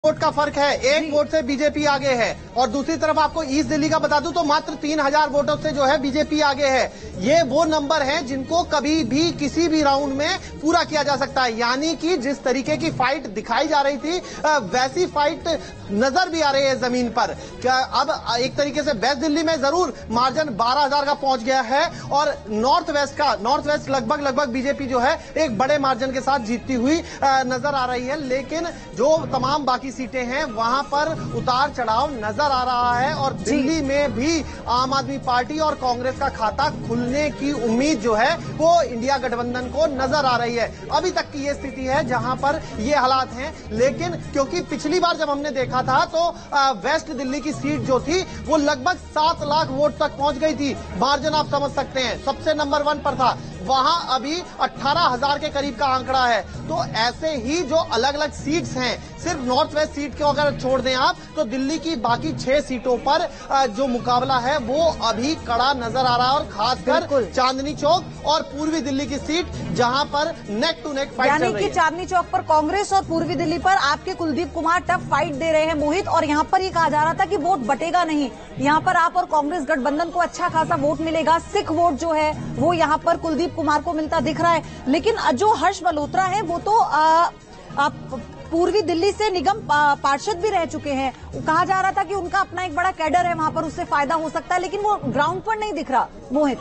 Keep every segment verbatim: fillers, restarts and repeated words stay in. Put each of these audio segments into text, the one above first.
Vote का फर्क है, एक वोट से बीजेपी आगे है। और दूसरी तरफ आपको ईस्ट दिल्ली का बता दूं तो मात्र तीन हजार वोटों से जो है बीजेपी आगे है। ये वो नंबर हैं जिनको कभी भी किसी भी राउंड में पूरा किया जा सकता है। यानी कि जिस तरीके की फाइट दिखाई जा रही थी वैसी फाइट नजर भी आ रही है जमीन पर। क्या अब एक तरीके से वेस्ट दिल्ली में जरूर मार्जिन बारह हजार का पहुंच गया है और नॉर्थ वेस्ट का नॉर्थ वेस्ट लगभग लगभग बीजेपी जो है एक बड़े मार्जिन के साथ जीतती हुई नजर आ रही है। लेकिन जो तमाम बाकी सीटें हैं वहां पर उतार चढ़ाव नजर आ रहा है और दिल्ली में भी आम आदमी पार्टी और कांग्रेस का खाता खुलने की उम्मीद जो है वो इंडिया गठबंधन को नजर आ रही है। अभी तक की ये स्थिति है जहां पर ये हालात हैं। लेकिन क्योंकि पिछली बार जब हमने देखा था तो वेस्ट दिल्ली की सीट जो थी वो लगभग सात लाख वोट तक पहुंच गई थी। मार्जिन आप समझ सकते हैं, सबसे नंबर वन पर था। वहां अभी अठारह हजार के करीब का आंकड़ा है। तो ऐसे ही जो अलग अलग सीट्स हैं, सिर्फ नॉर्थ वेस्ट सीट को अगर छोड़ दें आप तो दिल्ली की बाकी छह सीटों पर जो मुकाबला है वो अभी कड़ा नजर आ रहा है। और खासकर चांदनी चौक और पूर्वी दिल्ली की सीट जहां पर नेक टू नेक फाइट चल रही है। यानी कि चांदनी चौक पर कांग्रेस और पूर्वी दिल्ली पर आपके कुलदीप कुमार टफ फाइट दे रहे हैं मोहित। और यहाँ पर ये कहा जा रहा था कि वोट बटेगा नहीं, यहाँ पर आप और कांग्रेस गठबंधन को अच्छा खासा वोट मिलेगा। सिख वोट जो है वो यहाँ पर कुलदीप कुमार को मिलता दिख रहा है। लेकिन जो हर्ष मल्होत्रा है वो तो आ, आ, पूर्वी दिल्ली से निगम पार्षद भी रह चुके हैं। कहा जा रहा था कि उनका अपना एक बड़ा कैडर है, वहां पर उससे फायदा हो सकता है। लेकिन वो ग्राउंड पर नहीं दिख रहा मोहित।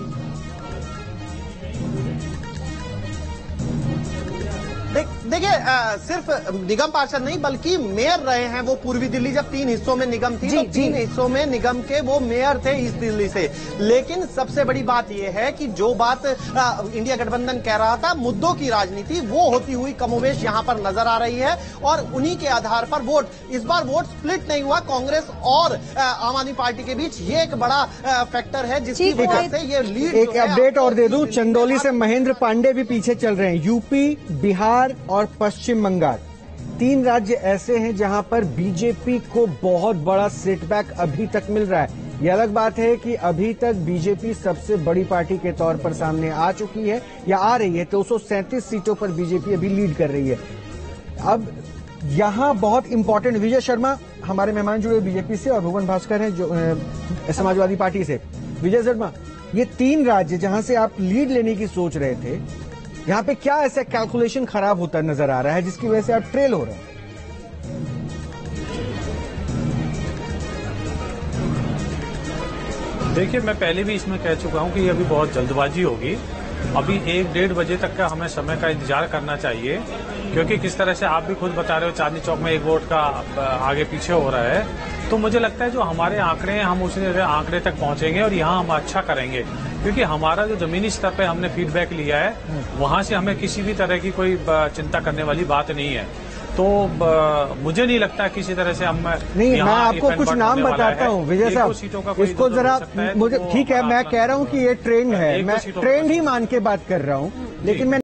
देखिए सिर्फ निगम पार्षद नहीं बल्कि मेयर रहे हैं वो पूर्वी दिल्ली। जब तीन हिस्सों में निगम थी तो तीन हिस्सों में निगम के वो मेयर थे ईस्ट दिल्ली से। लेकिन सबसे बड़ी बात यह है कि जो बात आ, इंडिया गठबंधन कह रहा था, मुद्दों की राजनीति वो होती हुई कमोवेश यहां पर नजर आ रही है। और उन्हीं के आधार पर वोट इस बार वोट स्प्लिट नहीं हुआ कांग्रेस और आ, आम आदमी पार्टी के बीच। ये एक बड़ा आ, फैक्टर है जिसकी वजह से ये लीड। एक अपडेट और दे दूं, चंदौली से महेंद्र पांडे भी पीछे चल रहे हैं। यूपी, बिहार और पश्चिम बंगाल तीन राज्य ऐसे हैं जहां पर बीजेपी को बहुत बड़ा सेटबैक अभी तक मिल रहा है। यह अलग बात है कि अभी तक बीजेपी सबसे बड़ी पार्टी के तौर पर सामने आ चुकी है या आ रही है। दो सौ सैंतीस सीटों पर बीजेपी अभी लीड कर रही है। अब यहां बहुत इंपॉर्टेंट, विजय शर्मा हमारे मेहमान जुड़े बीजेपी से और भुवन भास्कर हैं जो समाजवादी पार्टी से। विजय शर्मा, ये तीन राज्य जहां से आप लीड लेने की सोच रहे थे, यहाँ पे क्या ऐसा कैलकुलेशन खराब होता नजर आ रहा है जिसकी वजह से आप ट्रेल हो रहे हैं? देखिए, मैं पहले भी इसमें कह चुका हूं कि ये अभी बहुत जल्दबाजी होगी। अभी एक डेढ़ बजे तक का हमें समय का इंतजार करना चाहिए, क्योंकि किस तरह से आप भी खुद बता रहे हो चांदनी चौक में एक वोट का आगे पीछे हो रहा है। तो मुझे लगता है जो हमारे आंकड़े हैं हम उसी आंकड़े तक पहुंचेंगे और यहाँ हम अच्छा करेंगे, क्योंकि हमारा जो जमीनी स्तर पे हमने फीडबैक लिया है वहां से हमें किसी भी तरह की कोई चिंता करने वाली बात नहीं है। तो मुझे नहीं लगता किसी तरह से हम नहीं, मैं आपको कुछ नाम बताता हूँ विजय साहब, इसको जरा मुझे ठीक है, मैं कह रहा हूँ कि ये ट्रेंड है, मैं ट्रेंड ही मान के बात कर रहा हूँ। लेकिन मैं